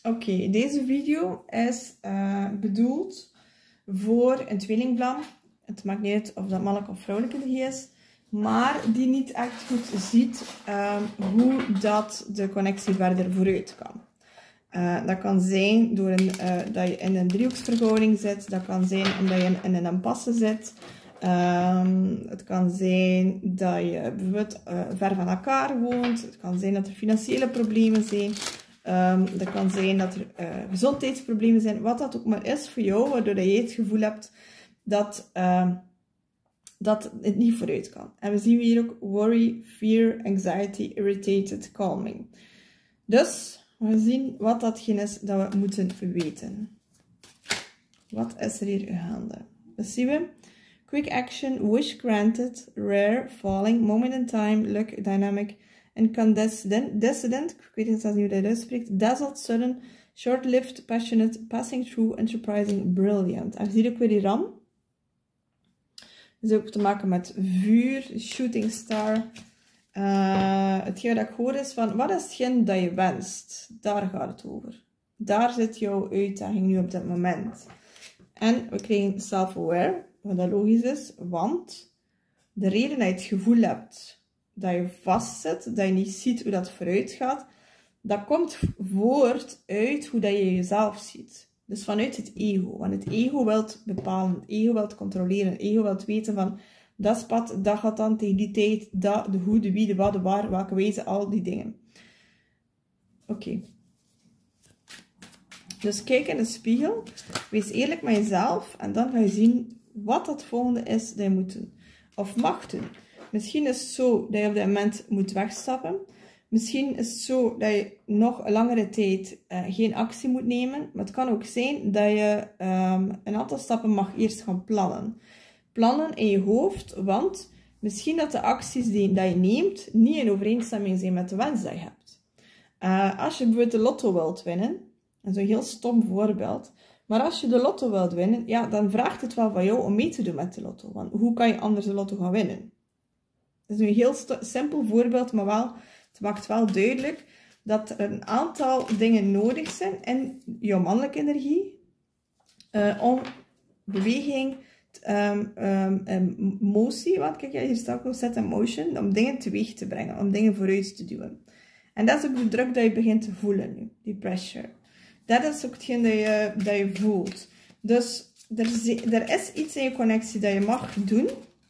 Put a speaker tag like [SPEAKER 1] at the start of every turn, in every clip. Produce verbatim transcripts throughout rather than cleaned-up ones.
[SPEAKER 1] Oké, okay, deze video is uh, bedoeld voor een tweelingvlam. Het maakt niet uit of dat mannelijk of vrouwelijk energie is. Maar die niet echt goed ziet um, hoe dat de connectie verder vooruit kan. Uh, dat kan zijn door een, uh, dat je in een driehoeksverhouding zit. Dat kan zijn omdat je in, in een impasse zit. Um, het kan zijn dat je bijvoorbeeld uh, ver van elkaar woont. Het kan zijn dat er financiële problemen zijn. Um, dat kan zijn dat er uh, gezondheidsproblemen zijn. Wat dat ook maar is voor jou, waardoor je het gevoel hebt dat, uh, dat het niet vooruit kan. En we zien hier ook worry, fear, anxiety, irritated, calming. Dus we zien wat datgene is dat we moeten weten. Wat is er hier gaande? Dat zien we. Quick action, wish granted, rare, falling, moment in time, luck, dynamic, incandescent, dissident, ik weet niet hoe dat uitspreekt, dazzled, sudden, short-lived, passionate, passing through, enterprising, brilliant. En we zien ook weer die ram. Dat is ook te maken met vuur, shooting star. Uh, hetgeen dat ik hoor is van, wat is hetgeen dat je wenst? Daar gaat het over. Daar zit jouw uitdaging nu op dit moment. En we krijgen self-aware. Wat dat logisch is, want de reden dat je het gevoel hebt dat je vastzit, dat je niet ziet hoe dat vooruit gaat, dat komt voort uit hoe dat je jezelf ziet. Dus vanuit het ego. Want het ego wil bepalen, het ego wil controleren, het ego wil weten van dat is pad, dat gaat dan tegen die tijd, dat, de hoe, de wie, de wat, de waar, welke wijze, al die dingen. Oké. Okay. Dus kijk in de spiegel, wees eerlijk met jezelf en dan ga je zien wat het volgende is dat je moet doen. Of mag doen. Misschien is het zo dat je op dit moment moet wegstappen. Misschien is het zo dat je nog een langere tijd uh, geen actie moet nemen. Maar het kan ook zijn dat je um, een aantal stappen mag eerst gaan plannen. Plannen in je hoofd, want misschien dat de acties die dat je neemt niet in overeenstemming zijn met de wens dat je hebt. Uh, als je bijvoorbeeld de lotto wilt winnen, dat is een heel stom voorbeeld. Maar als je de lotto wilt winnen, ja, dan vraagt het wel van jou om mee te doen met de lotto. Want hoe kan je anders de lotto gaan winnen? Dat is een heel simpel voorbeeld, maar wel, het maakt wel duidelijk dat er een aantal dingen nodig zijn in jouw mannelijke energie uh, om beweging, um, um, motie, wat kijk, hier staat ook nog set in motion, om dingen teweeg te brengen, om dingen vooruit te duwen. En dat is ook de druk dat je begint te voelen nu, die pressure. Dat is ook hetgeen dat je, dat je voelt. Dus er is, er is iets in je connectie dat je mag doen.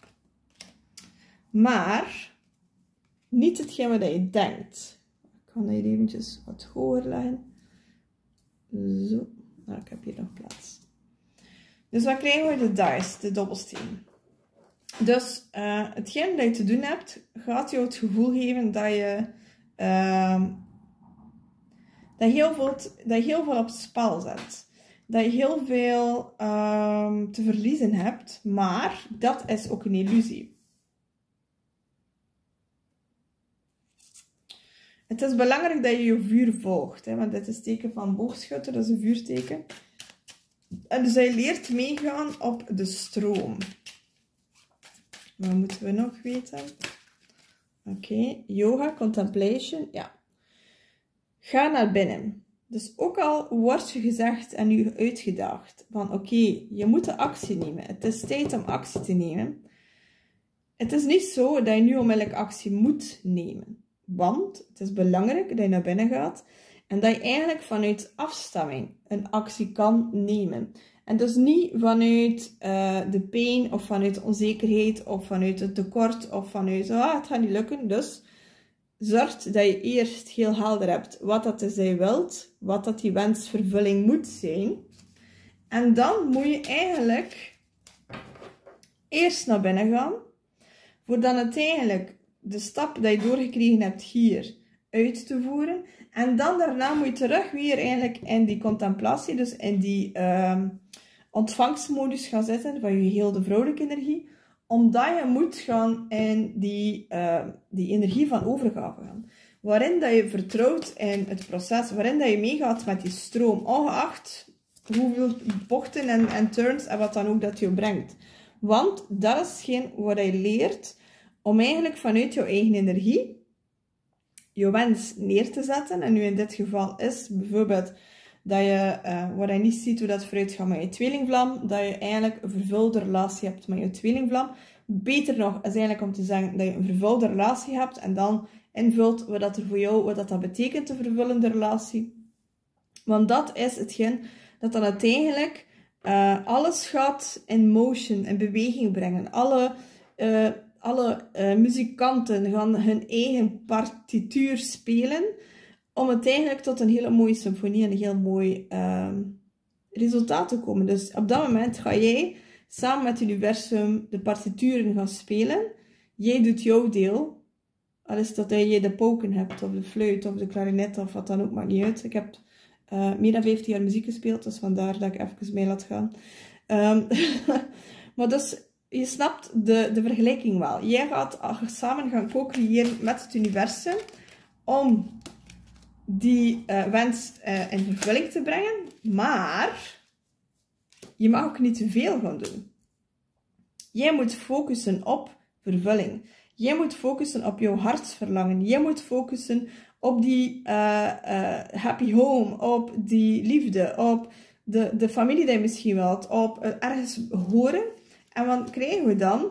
[SPEAKER 1] Maar niet hetgeen wat je denkt. Ik ga hier eventjes wat hoger leggen. Zo. Nou, ik heb hier nog plaats. Dus wat krijgen we? De dice, de dobbelsteen. Dus uh, hetgeen dat je te doen hebt, gaat jou het gevoel geven dat je... Uh, Dat je, heel veel, dat je heel veel op het spel zet. Dat je heel veel um, te verliezen hebt. Maar dat is ook een illusie. Het is belangrijk dat je je vuur volgt. Hè, want dit is het teken van boogschutter. Dat is een vuurteken. En dus je leert meegaan op de stroom. Wat moeten we nog weten? Oké. Okay. Yoga, contemplation. Ja. Ga naar binnen. Dus ook al wordt je gezegd en je uitgedaagd van oké, okay, je moet de actie nemen. Het is tijd om actie te nemen. Het is niet zo dat je nu onmiddellijk actie moet nemen. Want het is belangrijk dat je naar binnen gaat en dat je eigenlijk vanuit afstemming een actie kan nemen. En dus niet vanuit uh, de pijn of vanuit de onzekerheid of vanuit het tekort of vanuit ah, het gaat niet lukken. Dus zorg dat je eerst heel helder hebt wat dat is dat je wilt, wat dat die wensvervulling moet zijn. En dan moet je eigenlijk eerst naar binnen gaan, voor dan uiteindelijk de stap dat je doorgekregen hebt hier uit te voeren. En dan daarna moet je terug weer eigenlijk in die contemplatie, dus in die uh, ontvangstmodus gaan zitten van je heel de vrouwelijke energie. Omdat je moet gaan in die, uh, die energie van overgave gaan. Waarin dat je vertrouwt in het proces. Waarin dat je meegaat met die stroom. Ongeacht hoeveel bochten en, en turns en wat dan ook dat je brengt. Want dat is hetgeen wat je leert. Om eigenlijk vanuit jouw eigen energie. Je wens neer te zetten. En nu in dit geval is bijvoorbeeld Dat je, uh, waar je niet ziet hoe dat vooruit gaat met je tweelingvlam, dat je eigenlijk een vervulde relatie hebt met je tweelingvlam. Beter nog is eigenlijk om te zeggen dat je een vervulde relatie hebt en dan invult wat dat er voor jou, wat dat, dat betekent, een vervullende relatie. Want dat is hetgeen dat dan uiteindelijk uh, alles gaat in motion, in beweging brengen. Alle, uh, alle uh, muzikanten gaan hun eigen partituur spelen om uiteindelijk tot een hele mooie symfonie en een heel mooi uh, resultaat te komen. Dus op dat moment ga jij samen met het universum de partituren gaan spelen. Jij doet jouw deel. Al is dat je de poken hebt, of de fluit, of de klarinet, of wat dan ook, maakt niet uit. Ik heb uh, meer dan vijftien jaar muziek gespeeld, dus vandaar dat ik even mee laat gaan. Um, maar dus, je snapt de, de vergelijking wel. Jij gaat samen gaan co-creëren met het universum, om die uh, wens uh, in vervulling te brengen. Maar je mag ook niet te veel gaan doen. Jij moet focussen op vervulling. Jij moet focussen op jouw hartsverlangen. Jij moet focussen op die uh, uh, happy home, op die liefde, op de, de familie die je misschien wilt, op uh, ergens horen. En wat krijgen we dan?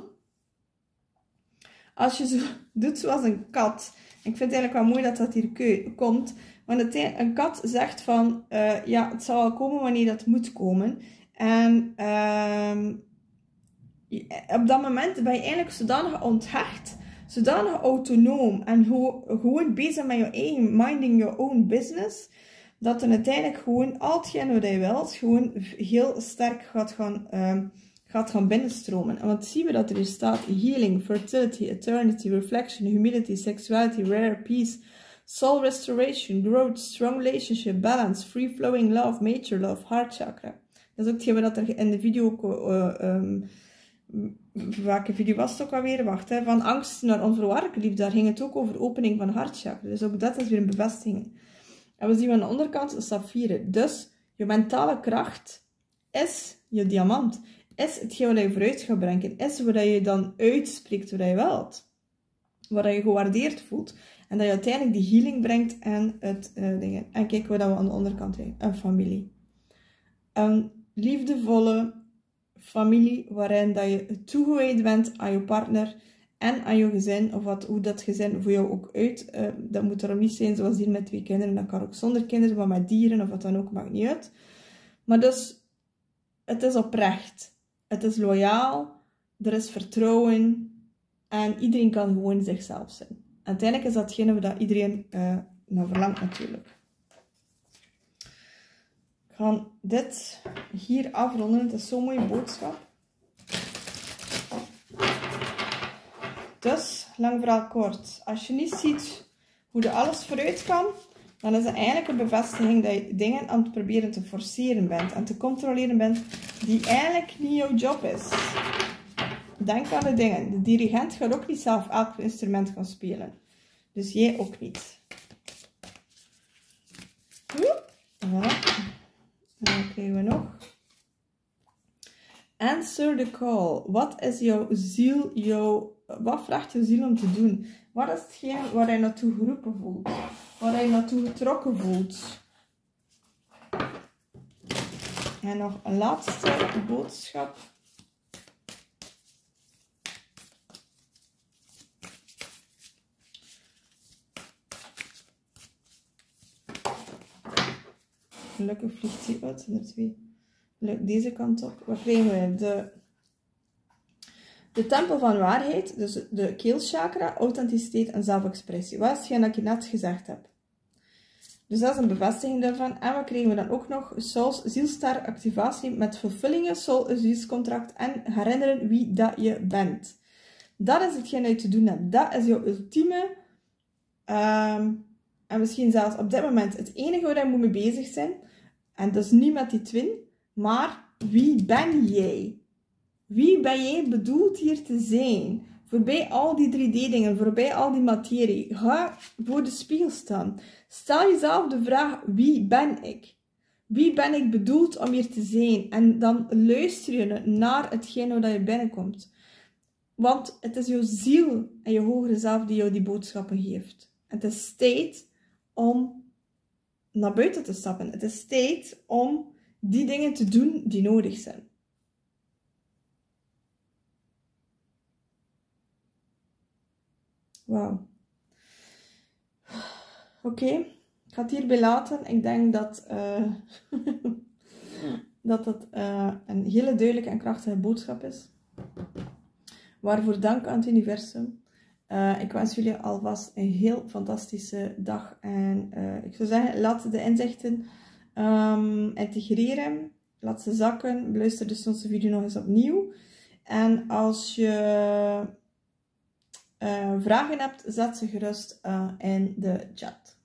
[SPEAKER 1] Als je zo doet zoals een kat. Ik vind het eigenlijk wel mooi dat dat hier komt. Want een kat zegt van, uh, ja, het zal wel komen wanneer dat moet komen. En uh, op dat moment ben je eigenlijk zodanig onthecht, zodanig autonoom en gewoon bezig met je eigen, minding your own business, dat er uiteindelijk gewoon al hetgeen wat je wilt, gewoon heel sterk gaat gaan, uh, gaat gaan binnenstromen. En wat zien we dat er hier staat? Healing, fertility, eternity, reflection, humility, sexuality, rare peace, soul restoration, growth, strong relationship, balance, free flowing love, major love, heart chakra. Dat is ook hetgeen wat er in de video... Uh, um, welke video was het ook alweer? Wacht, hè. Van angst naar onvoorwaardelijke liefde. Daar ging het ook over opening van hartchakra. Dus ook dat is weer een bevestiging. En we zien aan de onderkant een saffieren. Dus je mentale kracht is je diamant. Is hetgeen wat je vooruit gaat brengen. Is wat je dan uitspreekt wat je wilt. Wat je gewaardeerd voelt. En dat je uiteindelijk die healing brengt en het uh, dingen. En kijk wat we aan de onderkant hebben. Een familie. Een liefdevolle familie waarin dat je toegewijd bent aan je partner en aan je gezin, of wat, hoe dat gezin voor jou ook uit. Uh, dat moet er niet zijn zoals hier met twee kinderen, dat kan ook zonder kinderen, maar met dieren of wat dan ook, maakt niet uit. Maar dus, het is oprecht, het is loyaal, er is vertrouwen en iedereen kan gewoon zichzelf zijn. En uiteindelijk is datgene waar iedereen uh, naar verlangt natuurlijk. Ik ga dit hier afronden. Het is zo'n mooie boodschap. Dus, lang verhaal kort. Als je niet ziet hoe er alles vooruit kan, dan is het eigenlijk een bevestiging dat je dingen aan het proberen te forceren bent en te controleren bent die eigenlijk niet jouw job is. Denk aan de dingen. De dirigent gaat ook niet zelf elk instrument gaan spelen. Dus jij ook niet. Voilà. En dan krijgen we nog. Answer the call. Wat is jouw ziel, jouw, wat vraagt jouw ziel om te doen? Wat is hetgeen waar je naartoe geroepen voelt? Waar je naartoe getrokken voelt? En nog een laatste boodschap. Gelukkig vliegt hij uit. En er twee. Deze kant op. Wat krijgen we? De, de tempel van waarheid. Dus de keelchakra, authenticiteit en zelfexpressie. Wat is hetgeen dat ik net gezegd heb? Dus dat is een bevestiging daarvan. En wat krijgen we dan ook nog? Souls, zielstar activatie met vervullingen, soul, zielscontract en herinneren wie dat je bent. Dat is hetgeen dat je te doen hebt. Dat is jouw ultieme... Um, en misschien zelfs op dit moment het enige waar je moet mee bezig zijn. En dat is niet met die twin. Maar wie ben jij? Wie ben jij bedoeld hier te zijn? Voorbij al die drie D dingen, voorbij al die materie. Ga voor de spiegel staan. Stel jezelf de vraag, wie ben ik? Wie ben ik bedoeld om hier te zijn? En dan luister je naar hetgeen waar je binnenkomt. Want het is jouw ziel en je hogere zelf die jou die boodschappen geeft. Het is tijd om naar buiten te stappen. Het is tijd om die dingen te doen die nodig zijn. Wauw. Oké, okay. Ik ga het hierbij laten. Ik denk dat uh, dat het uh, een hele duidelijke en krachtige boodschap is. Waarvoor dank aan het universum. Uh, ik wens jullie alvast een heel fantastische dag. En uh, ik zou zeggen, laat de inzichten um, integreren. Laat ze zakken. Beluister dus onze video nog eens opnieuw. En als je uh, vragen hebt, zet ze gerust uh, in de chat.